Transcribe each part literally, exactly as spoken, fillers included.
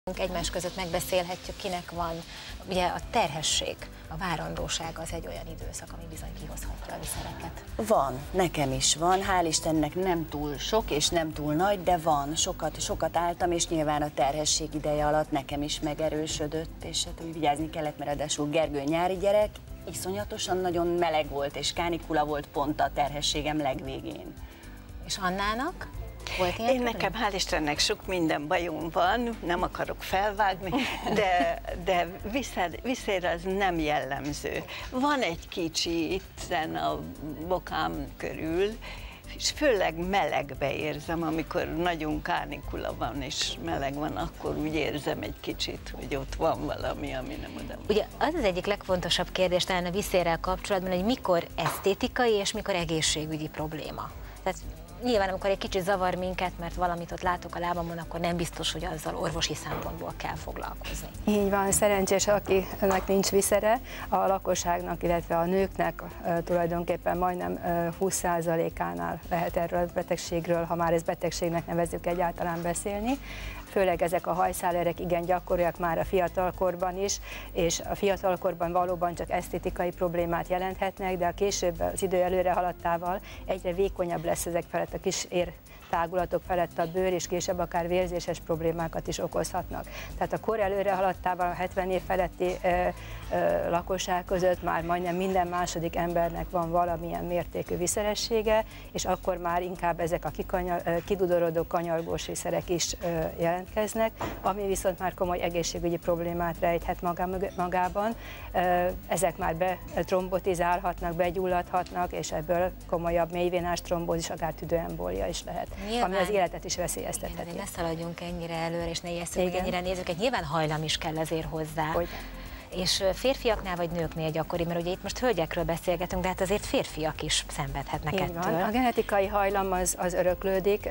Egymás között megbeszélhetjük, kinek van. Ugye a terhesség, a várandóság az egy olyan időszak, ami bizony kihozhatja a viszereket. Van, nekem is van, hál' Istennek nem túl sok és nem túl nagy, de van, sokat, sokat álltam, és nyilván a terhesség ideje alatt nekem is megerősödött, és hát úgy vigyázni kellett, mert ráadásul Gergő nyári gyerek, iszonyatosan nagyon meleg volt, és kánikula volt pont a terhességem legvégén. És Annának? Volt ilyen? Én nekem hál' Istennek sok minden bajom van, nem akarok felvágni, de, de viszér, viszér az nem jellemző. Van egy kicsi itt a bokám körül, és főleg melegbe érzem, amikor nagyon kánikula van és meleg van, akkor úgy érzem egy kicsit, hogy ott van valami, ami nem oda. Ugye az az egyik legfontosabb kérdés talán a viszérrel kapcsolatban, hogy mikor esztétikai és mikor egészségügyi probléma. Tehát nyilván, amikor egy kicsit zavar minket, mert valamit ott látok a lábamon, akkor nem biztos, hogy azzal orvosi szempontból kell foglalkozni. Így van, szerencsés, akinek nincs viszere, a lakosságnak, illetve a nőknek tulajdonképpen majdnem húsz százalékánál lehet erről a betegségről, ha már ezt betegségnek nevezzük, egyáltalán beszélni. Főleg ezek a hajszálerek igen gyakoriak már a fiatalkorban is, és a fiatalkorban valóban csak esztétikai problémát jelenthetnek, de a később az idő előre haladtával egyre vékonyabb lesz ezek felett a kis ér tágulatok felett a bőr, és később akár vérzéses problémákat is okozhatnak. Tehát a kor előre haladtával a hetven év feletti ö, ö, lakosság között már majdnem minden második embernek van valamilyen mértékű viszeressége, és akkor már inkább ezek a kikanyar, kidudorodó kanyargós viszerek is ö, jelentkeznek, ami viszont már komoly egészségügyi problémát rejthet magá, magában. Ö, ezek már betrombotizálhatnak, begyulladhatnak, és ebből komolyabb mélyvénás trombózis, akár tüdőembólia is lehet. Nyilván, ami az életet is veszélyeztetheti. Igen, ne szaladjunk ennyire előre, és ne ijesszük meg ennyire nézőket. Nyilván hajlam is kell azért hozzá. Hogy? És férfiaknál vagy nőknél gyakori, mert ugye itt most hölgyekről beszélgetünk, de hát azért férfiak is szenvedhetnek így ettől. Van. A genetikai hajlam az, az öröklődik,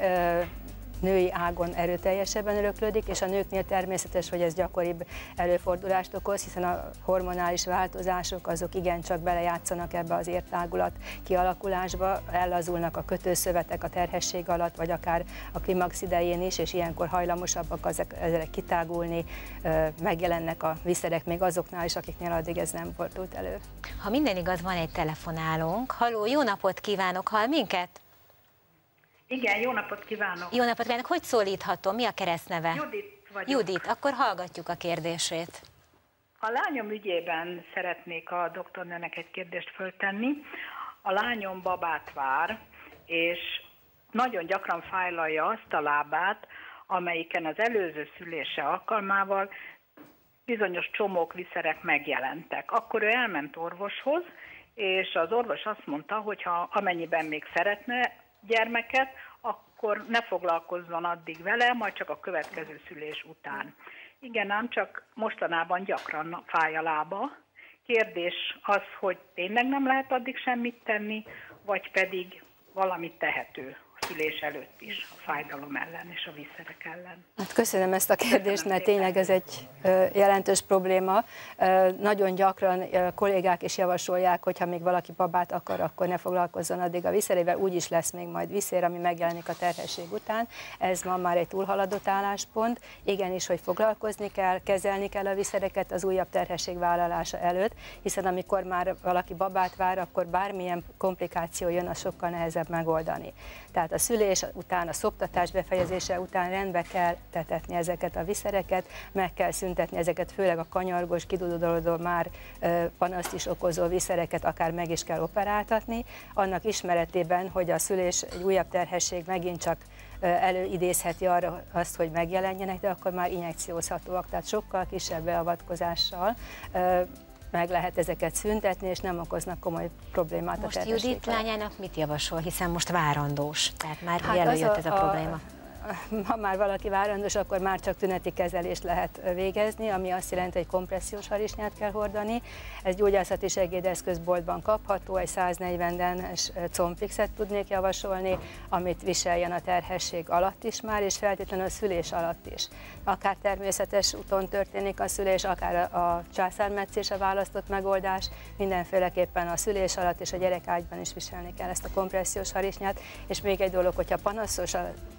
női ágon erőteljesebben öröklődik, és a nőknél természetes, hogy ez gyakoribb előfordulást okoz, hiszen a hormonális változások azok igencsak belejátszanak ebbe az értágulat kialakulásba, ellazulnak a kötőszövetek a terhesség alatt, vagy akár a klimax idején is, és ilyenkor hajlamosabbak ezek, ezek kitágulni, megjelennek a viszerek még azoknál is, akiknél addig ez nem fordult elő. Ha minden igaz, van egy telefonálónk. Halló, jó napot kívánok, hall minket? Igen, jó napot kívánok! Jó napot kívánok! Hogy szólíthatom? Mi a keresztneve? Judit vagyok. Judit, akkor hallgatjuk a kérdését. A lányom ügyében szeretnék a doktornőnek egy kérdést föltenni. A lányom babát vár, és nagyon gyakran fájlalja azt a lábát, amelyiken az előző szülése alkalmával bizonyos csomók, viszerek megjelentek. Akkor ő elment orvoshoz, és az orvos azt mondta, hogy ha amennyiben még szeretne gyermeket, akkor ne foglalkozzon addig vele, majd csak a következő szülés után. Igen, ám csak mostanában gyakran fáj a lába. Kérdés az, hogy tényleg nem lehet addig semmit tenni, vagy pedig valamit tehető a szülés előtt is, a fájdalom ellen és a viszerek ellen. Hát köszönöm ezt a kérdést, mert tényleg ez egy jelentős probléma. Nagyon gyakran kollégák is javasolják, hogy ha még valaki babát akar, akkor ne foglalkozzon addig a viszerével, úgyis lesz még majd viszér, ami megjelenik a terhesség után. Ez ma már egy túlhaladott álláspont. Igenis, hogy foglalkozni kell, kezelni kell a viszereket az újabb terhesség vállalása előtt, hiszen amikor már valaki babát vár, akkor bármilyen komplikáció jön, az sokkal nehezebb megoldani. Tehát a szülés után, a szoptatás befejezése után rendbe kell tetetni ezeket a viszereket, meg kell szüntetni ezeket, főleg a kanyargós, kidudorodó, már panaszt is okozó viszereket akár meg is kell operáltatni, annak ismeretében, hogy a szülés, egy újabb terhesség megint csak előidézheti arra azt, hogy megjelenjenek, de akkor már injekciózhatóak, tehát sokkal kisebb beavatkozással meg lehet ezeket szüntetni, és nem okoznak komoly problémát most a terhességben. Most Judit lányának mit javasol, hiszen most várandós, tehát már hát előjött a, ez a, a probléma. Ha már valaki várandós, akkor már csak tüneti kezelést lehet végezni, ami azt jelenti, hogy kompressziós harisnyát kell hordani. Ez gyógyászati segédeszközboltban kapható, egy száznegyvenes combfixet tudnék javasolni, amit viseljen a terhesség alatt is már, és feltétlenül a szülés alatt is. Akár természetes úton történik a szülés, akár a császármetszés a választott megoldás, mindenféleképpen a szülés alatt és a gyerekágyban is viselni kell ezt a kompressziós harisnyát. És még egy dolog, hogyha panaszos a terület, akkor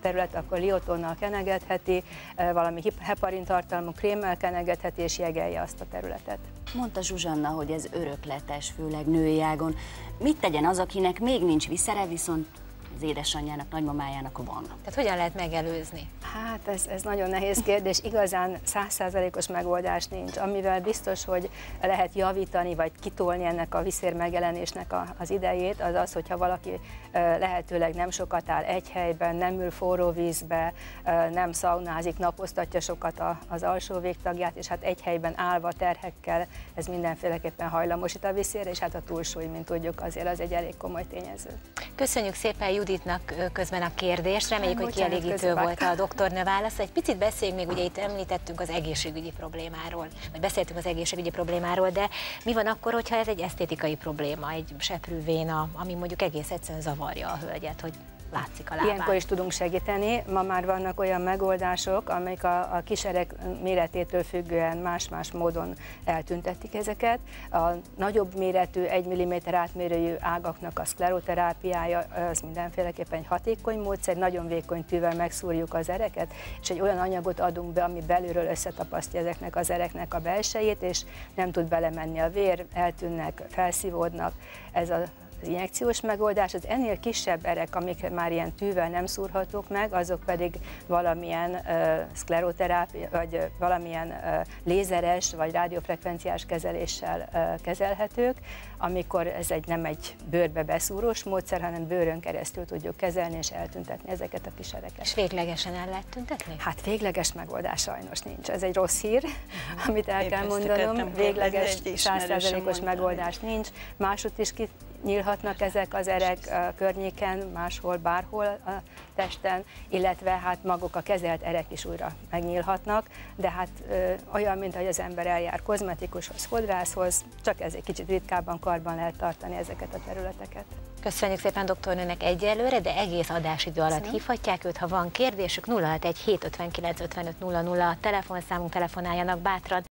akkor liotonnal kenegetheti, valami heparin tartalmú krémmel kenegetheti, és jegelje azt a területet. Mondta Zsuzsanna, hogy ez örökletes, főleg női ágon. Mit tegyen az, akinek még nincs viszere, viszont az édesanyjának, nagymamájának van? Tehát hogyan lehet megelőzni? Hát ez, ez nagyon nehéz kérdés, igazán száz százalékos megoldás nincs. Amivel biztos, hogy lehet javítani, vagy kitolni ennek a viszér megjelenésnek a, az idejét, az az, hogyha valaki lehetőleg nem sokat áll egy helyben, nem ül forró vízbe, nem szaunázik, napoztatja sokat a, az alsó végtagját, és hát egy helyben állva terhekkel, ez mindenféleképpen hajlamosít a viszérre, és hát a túlsúly, mint tudjuk, azért az egy elég komoly tényező. Köszönjük szépen Juditnak közben a kérdést, reméljük, hogy Bocsánat, kielégítő közben. volt a doktornő válasz. Egy picit beszéljünk még, ugye itt említettünk az egészségügyi problémáról, vagy beszéltünk az egészségügyi problémáról, de mi van akkor, hogyha ez egy esztétikai probléma, egy seprűvéna, ami mondjuk egész egyszerűen zavarja a hölgyet, hogy látszik a lábán? Ilyenkor is tudunk segíteni. Ma már vannak olyan megoldások, amelyek a, a kisereg méretétől függően más-más módon eltüntetik ezeket. A nagyobb méretű, egy milliméter átmérőjű ágaknak a szkleroterápiája az mindenféleképpen egy hatékony módszer, nagyon vékony tűvel megszúrjuk az ereket, és egy olyan anyagot adunk be, ami belülről összetapasztja ezeknek az ereknek a belsejét, és nem tud belemenni a vér, eltűnnek, felszívódnak. Ez a az injekciós megoldás, az ennél kisebb erek, amik már ilyen tűvel nem szúrhatók meg, azok pedig valamilyen uh, szkleroterápia, vagy uh, valamilyen uh, lézeres, vagy rádiófrekvenciás kezeléssel uh, kezelhetők, amikor ez egy, nem egy bőrbe beszúrós módszer, hanem bőrön keresztül tudjuk kezelni és eltüntetni ezeket a kis ereket. És véglegesen el lehet tüntetni? Hát végleges megoldás sajnos nincs. Ez egy rossz hír, uh-huh. amit el Épp kell mondanom. Végleges, száz százalékos megoldás nincs. Máshogy is ki nyílhatnak ezek az erek a környéken, máshol, bárhol a testen, illetve hát maguk a kezelt erek is újra megnyílhatnak, de hát ö, olyan, mint ahogy az ember eljár kozmetikushoz, fodrászhoz, csak ez egy kicsit ritkábban karban lehet tartani ezeket a területeket. Köszönjük szépen doktornőnek egyelőre, de egész adásidő alatt Köszönöm. hívhatják őt, ha van kérdésük, nulla hat egy hét ötvenkilenc ötvenöt nulla nulla a telefonszámunk, telefonáljanak bátran.